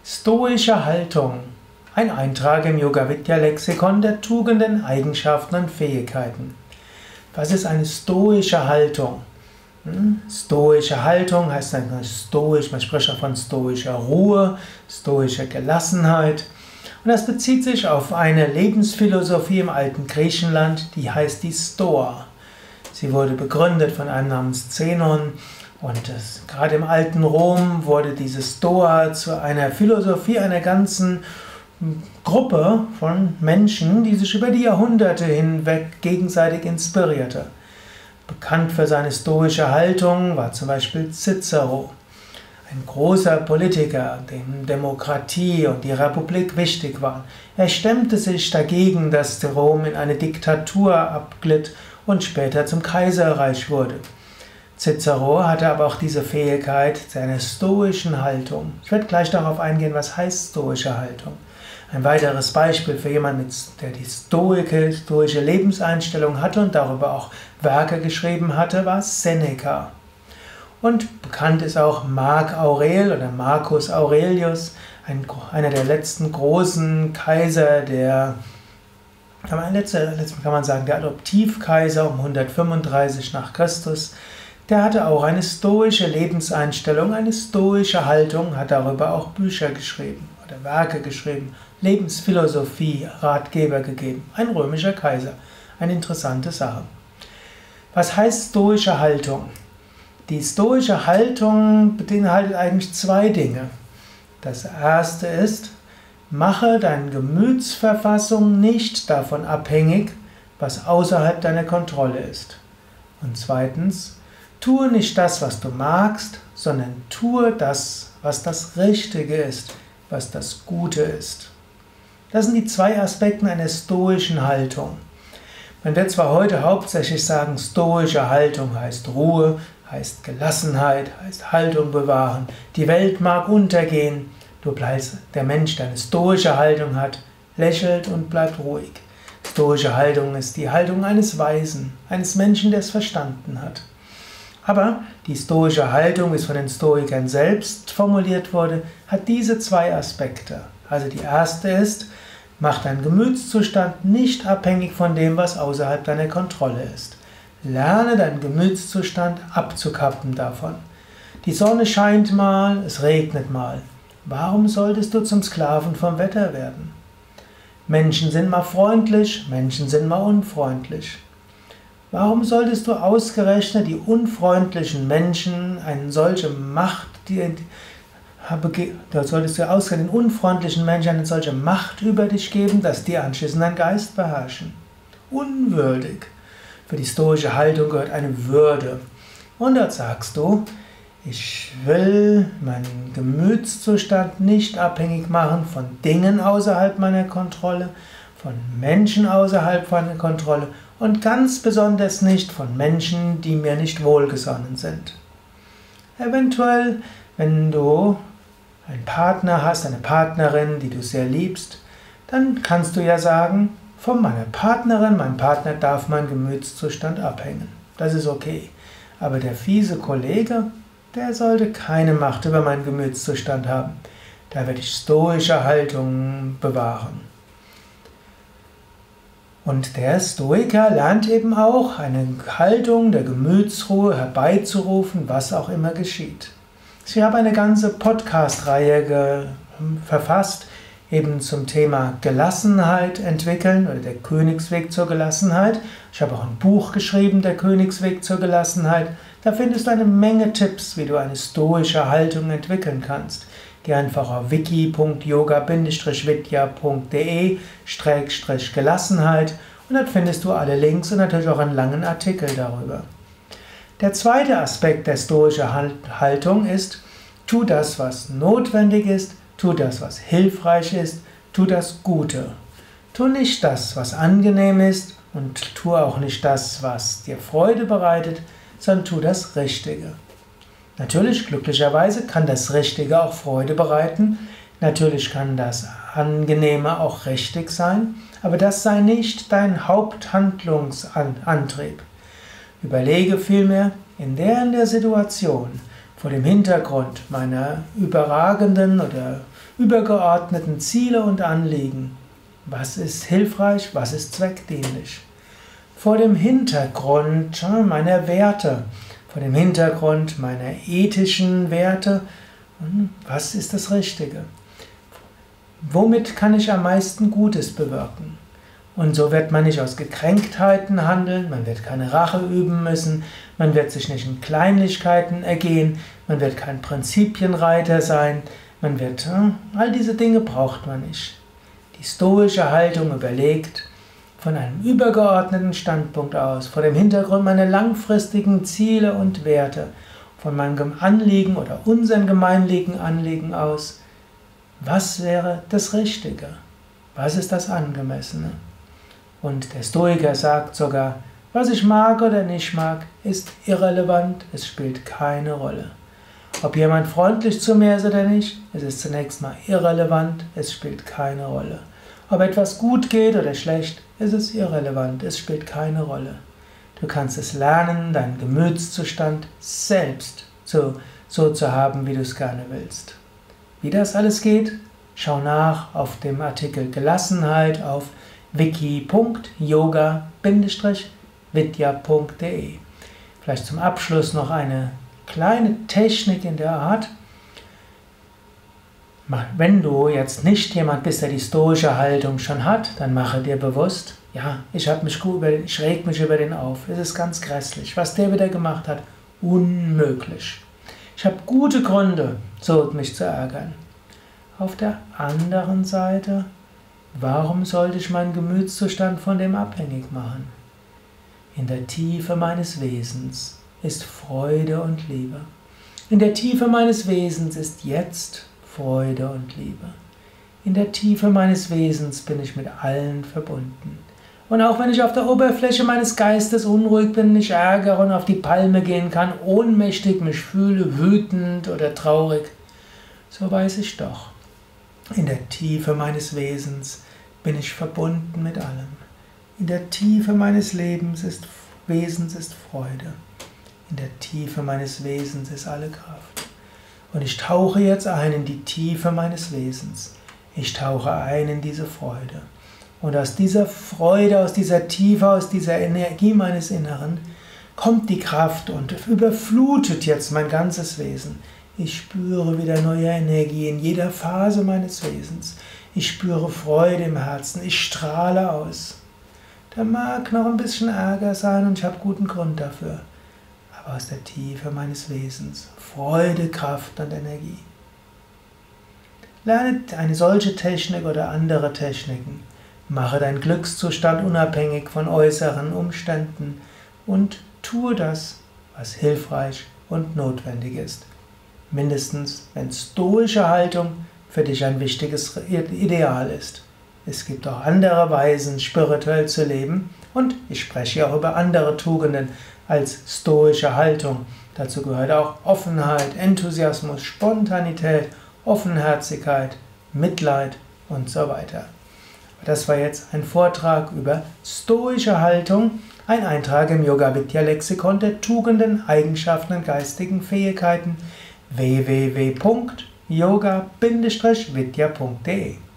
Stoische Haltung. Ein Eintrag im Yoga-Vidya-Lexikon der Tugenden, Eigenschaften und Fähigkeiten. Was ist eine stoische Haltung? Stoische Haltung heißt nicht nur stoisch, man spricht auch von stoischer Ruhe, stoischer Gelassenheit. Und das bezieht sich auf eine Lebensphilosophie im alten Griechenland, die heißt die Stoa. Sie wurde begründet von einem namens Zenon. Und gerade im alten Rom wurde diese Stoa zu einer Philosophie einer ganzen Gruppe von Menschen, die sich über die Jahrhunderte hinweg gegenseitig inspirierte. Bekannt für seine stoische Haltung war zum Beispiel Cicero, ein großer Politiker, dem Demokratie und die Republik wichtig waren. Er stemmte sich dagegen, dass Rom in eine Diktatur abglitt und später zum Kaiserreich wurde. Cicero hatte aber auch diese Fähigkeit seiner stoischen Haltung. Ich werde gleich darauf eingehen, was heißt stoische Haltung. Ein weiteres Beispiel für jemanden, der die stoische Lebenseinstellung hatte und darüber auch Werke geschrieben hatte, war Seneca. Und bekannt ist auch Marc Aurel oder Marcus Aurelius, einer der letzten großen Kaiser, der Adoptivkaiser um 135 nach Christus. Der hatte auch eine stoische Lebenseinstellung, eine stoische Haltung, hat darüber auch Bücher geschrieben oder Werke geschrieben, Lebensphilosophie, Ratgeber gegeben. Ein römischer Kaiser. Eine interessante Sache. Was heißt stoische Haltung? Die stoische Haltung beinhaltet eigentlich zwei Dinge. Das erste ist, mache deine Gemütsverfassung nicht davon abhängig, was außerhalb deiner Kontrolle ist. Und zweitens, tue nicht das, was du magst, sondern tue das, was das Richtige ist, was das Gute ist. Das sind die zwei Aspekte einer stoischen Haltung. Man wird zwar heute hauptsächlich sagen, stoische Haltung heißt Ruhe, heißt Gelassenheit, heißt Haltung bewahren. Die Welt mag untergehen, du bleibst der Mensch, der eine stoische Haltung hat, lächelt und bleibt ruhig. Stoische Haltung ist die Haltung eines Weisen, eines Menschen, der es verstanden hat. Aber die stoische Haltung, wie es von den Stoikern selbst formuliert wurde, hat diese zwei Aspekte. Also die erste ist, mach deinen Gemütszustand nicht abhängig von dem, was außerhalb deiner Kontrolle ist. Lerne deinen Gemütszustand abzukappen davon. Die Sonne scheint mal, es regnet mal. Warum solltest du zum Sklaven vom Wetter werden? Menschen sind mal freundlich, Menschen sind mal unfreundlich. Warum solltest du ausgerechnet die unfreundlichen Menschen eine solche Macht über dich geben, dass die anschließend deinen Geist beherrschen? Unwürdig. Für die stoische Haltung gehört eine Würde. Und dort sagst du, ich will meinen Gemütszustand nicht abhängig machen von Dingen außerhalb meiner Kontrolle, von Menschen außerhalb meiner Kontrolle und ganz besonders nicht von Menschen, die mir nicht wohlgesonnen sind. Eventuell, wenn du einen Partner hast, eine Partnerin, die du sehr liebst, dann kannst du ja sagen, von meiner Partnerin, meinem Partner darf mein Gemütszustand abhängen. Das ist okay. Aber der fiese Kollege, der sollte keine Macht über meinen Gemütszustand haben. Da werde ich stoische Haltung bewahren. Und der Stoiker lernt eben auch, eine Haltung der Gemütsruhe herbeizurufen, was auch immer geschieht. Ich habe eine ganze Podcast-Reihe verfasst, eben zum Thema Gelassenheit entwickeln oder der Königsweg zur Gelassenheit. Ich habe auch ein Buch geschrieben, der Königsweg zur Gelassenheit. Da findest du eine Menge Tipps, wie du eine stoische Haltung entwickeln kannst. Geh einfach auf wiki.yoga-vidya.de/Gelassenheit und dort findest du alle Links und natürlich auch einen langen Artikel darüber. Der zweite Aspekt der stoischen Haltung ist, tu das, was notwendig ist, tu das, was hilfreich ist, tu das Gute. Tu nicht das, was angenehm ist und tu auch nicht das, was dir Freude bereitet, sondern tu das Richtige. Natürlich, glücklicherweise, kann das Richtige auch Freude bereiten. Natürlich kann das Angenehme auch richtig sein, aber das sei nicht dein Haupthandlungsantrieb. Überlege vielmehr, in der Situation, vor dem Hintergrund meiner überragenden oder übergeordneten Ziele und Anliegen. Was ist hilfreich, was ist zweckdienlich? Vor dem Hintergrund meiner Werte, vor dem Hintergrund meiner ethischen Werte, was ist das Richtige? Womit kann ich am meisten Gutes bewirken? Und so wird man nicht aus Gekränktheiten handeln, man wird keine Rache üben müssen, man wird sich nicht in Kleinlichkeiten ergehen, man wird kein Prinzipienreiter sein, all diese Dinge braucht man nicht. Die stoische Haltung überlegt, von einem übergeordneten Standpunkt aus, vor dem Hintergrund meiner langfristigen Ziele und Werte, von meinem Anliegen oder unseren gemeinlichen Anliegen aus, was wäre das Richtige? Was ist das Angemessene? Und der Stoiker sagt sogar, was ich mag oder nicht mag, ist irrelevant, es spielt keine Rolle. Ob jemand freundlich zu mir ist oder nicht, es ist zunächst mal irrelevant, es spielt keine Rolle. Ob etwas gut geht oder schlecht, es ist irrelevant, es spielt keine Rolle. Du kannst es lernen, deinen Gemütszustand selbst so zu haben, wie du es gerne willst. Wie das alles geht, schau nach auf dem Artikel Gelassenheit auf wiki.yoga-vidya.de. Vielleicht zum Abschluss noch eine kleine Technik in der Art. Wenn du jetzt nicht jemand bist, der die stoische Haltung schon hat, dann mache dir bewusst, ja, ich reg mich über den auf. Es ist ganz grässlich. Was der wieder gemacht hat, unmöglich. Ich habe gute Gründe, mich zu ärgern. Auf der anderen Seite, warum sollte ich meinen Gemütszustand von dem abhängig machen? In der Tiefe meines Wesens ist Freude und Liebe. In der Tiefe meines Wesens ist jetzt Freude und Liebe. In der Tiefe meines Wesens bin ich mit allen verbunden. Und auch wenn ich auf der Oberfläche meines Geistes unruhig bin, mich ärgere und auf die Palme gehen kann, ohnmächtig mich fühle, wütend oder traurig, so weiß ich doch, in der Tiefe meines Wesens bin ich verbunden mit allem. In der Tiefe meines Wesens ist Freude. In der Tiefe meines Wesens ist alle Kraft. Und ich tauche jetzt ein in die Tiefe meines Wesens. Ich tauche ein in diese Freude. Und aus dieser Freude, aus dieser Tiefe, aus dieser Energie meines Inneren kommt die Kraft und überflutet jetzt mein ganzes Wesen. Ich spüre wieder neue Energie in jeder Phase meines Wesens. Ich spüre Freude im Herzen. Ich strahle aus. Da mag noch ein bisschen Ärger sein und ich habe guten Grund dafür. Aber aus der Tiefe meines Wesens Freude, Kraft und Energie. Lerne eine solche Technik oder andere Techniken. Mache deinen Glückszustand unabhängig von äußeren Umständen und tue das, was hilfreich und notwendig ist. Mindestens, wenn stoische Haltung für dich ein wichtiges Ideal ist. Es gibt auch andere Weisen, spirituell zu leben, und ich spreche auch über andere Tugenden als stoische Haltung. Dazu gehört auch Offenheit, Enthusiasmus, Spontanität, Offenherzigkeit, Mitleid und so weiter. Das war jetzt ein Vortrag über stoische Haltung, ein Eintrag im Yoga-Vidya-Lexikon der Tugenden, Eigenschaften und geistigen Fähigkeiten www.yoga-vidya.de